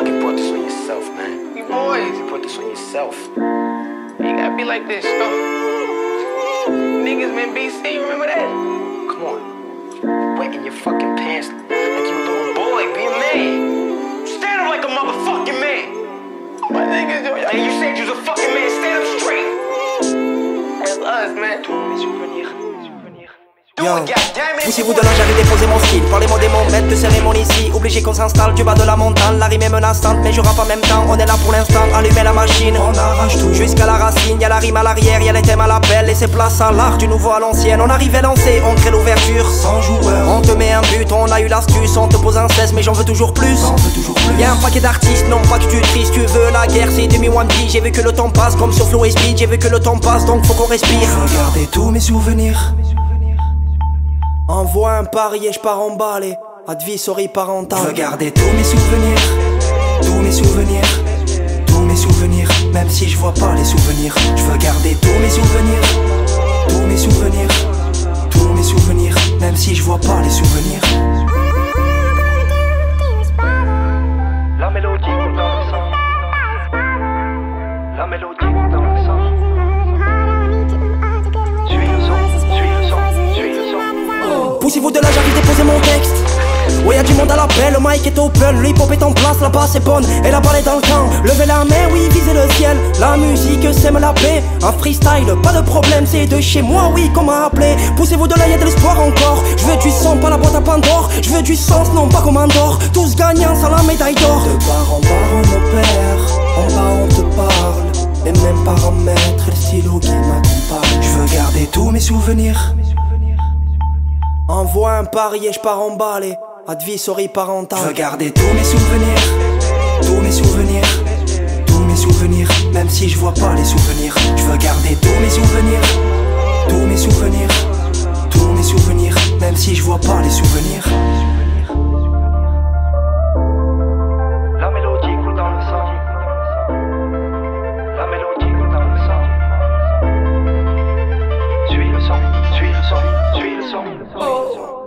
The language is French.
You brought this on yourself, man. You boys, you brought this on yourself. You gotta be like this, niggas been BC, remember that? Come on. Wetting your fucking pants like you a little boy, be a man. Stand up like a motherfucking man. My niggas, hey, you said you was a fucking man, stand up straight. That's us, man. Yo, poussez-vous de là, j'arrive déposer mon style. Parlez-moi des moments de cérémonie ici. Obligé qu'on s'installe du bas de la montagne. La rime est menaçante, mais je rappe en même temps. On est là pour l'instant, allumez la machine. On arrache tout jusqu'à la racine. Y'a la rime à l'arrière, y'a les thèmes à l'appel. Laissez place à l'art du nouveau à l'ancienne. On arrive à lancer, on crée l'ouverture. 100 joueurs, on te met un but, on a eu l'astuce. On te pose un cesse, mais j'en veux toujours plus. Y'a un paquet d'artistes, non pas que tu tristes. Tu veux la guerre, c'est demi-one-B. J'ai vu que le temps passe comme sur Flow et Speed. J'ai vu que le temps passe, donc faut qu'on respire. Regardez tous mes souvenirs. Envoie un pari et je pars emballer. Advisory parental. Je veux garder tous mes souvenirs. Tous mes souvenirs. Tous mes souvenirs. Même si je vois pas les souvenirs. Je veux garder tous mes souvenirs. Tous mes souvenirs. Tous mes souvenirs. Même si je vois pas les souvenirs. La mélodie coule dans le sang. La mélodie coule dans le sang. Suis le son, suis le son, suis le son. Poussez-vous de là, j'arrive déposer mon texte. Ouais, y'a du monde à l'appel, le mic est open, le hip-hop est en place, la basse est bonne et la balle est dans le camp. Levez la main, oui, visez le ciel. La musique sème la paix. Un freestyle, pas de problème, c'est de chez moi, oui, qu'on m'a appelé. Poussez-vous de là, y'a de l'espoir encore. Je veux du son, pas la boîte à Pandore. Je veux du sens, non pas comme un d'or. Tous gagnants sans la médaille d'or. De bar en bar on opère. En bas on te parle. Les mêmes paramètres et le stylo qui m'accompagne. Je veux garder tous mes souvenirs. Envoie un pari et je pars emballer. Advisory parental. Je veux garder tous mes souvenirs. Tous mes souvenirs. Tous mes souvenirs. Même si je vois pas les souvenirs. Je veux garder tous mes souvenirs. Tous mes souvenirs. Tous mes souvenirs. Même si je vois pas les souvenirs. La mélodie coule dans le sang. La mélodie coule dans le sang. Suis le son, suis le son, suis le son.